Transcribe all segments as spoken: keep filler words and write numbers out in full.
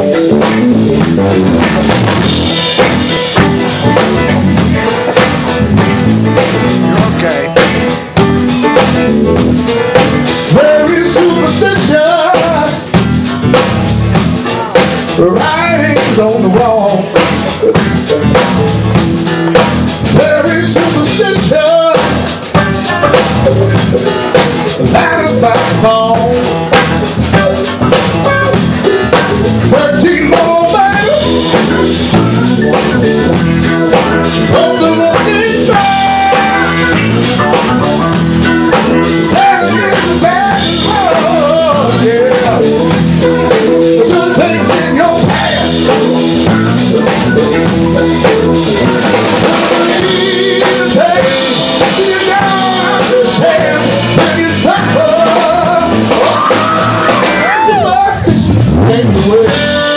Okay. Very superstitious, writings on the wall. Very superstitious, ladders by the fall. Thirteen more battles of the running back. Seven in the back, oh yeah. The good things in your past. You don't understand when you suffer. Superstition ain't the way.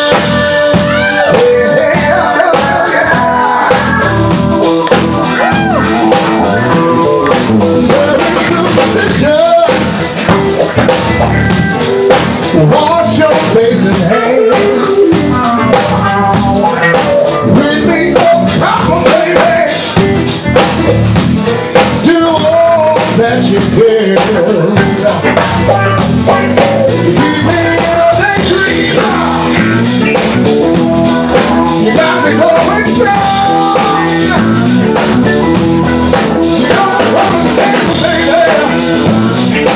Wash your face and hands. Read me no problem, baby. Do all that you can. Keep me in a daydream. You got me going strong. You don't want to save me, baby.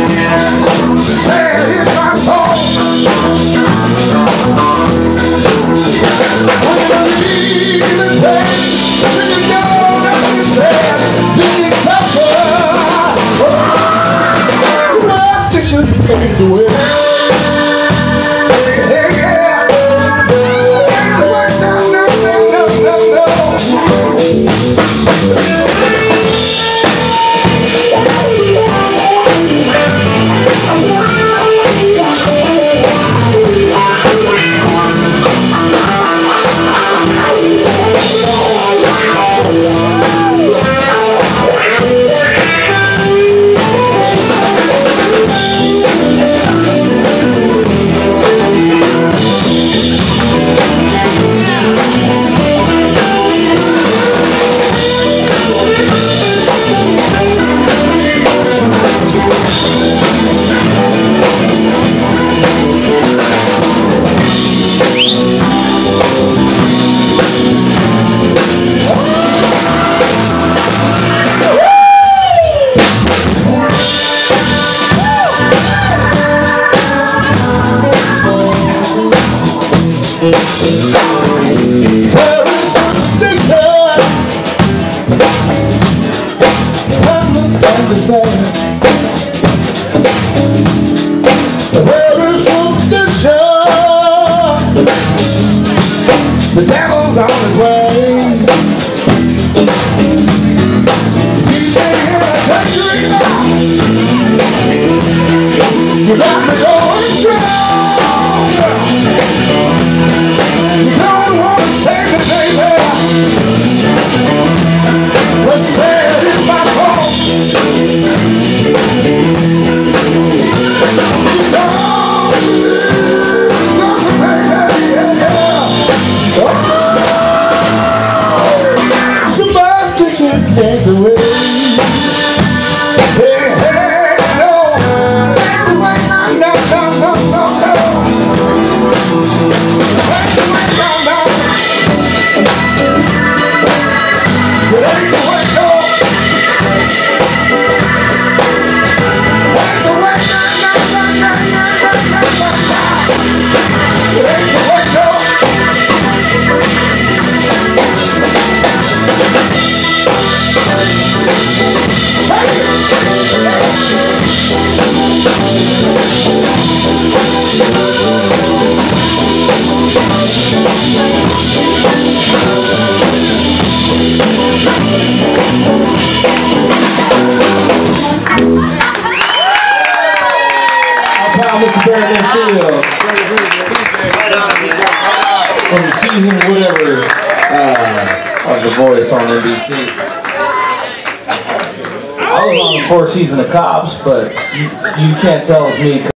Say it in my song. When you need the pain, when you don't understand, then you suffer. Superstition ain't the way. Hey, yeah. Ain't the way, no, no, no, no, no, very superstitious. I'm the thing to say. Very superstitious. The devil's on his way. He's in a country now. You got me going strong. You don't want to save me, baby. But say it in my song. You don't need something, baby, yeah, yeah. Oh, superstition ain't the way. Hey, hey, no, ain't the way, no, no, no, no, no, no. From season whatever uh, of The Voice on N B C. I was on the fourth season of Cops, but you, you can't tell it's me.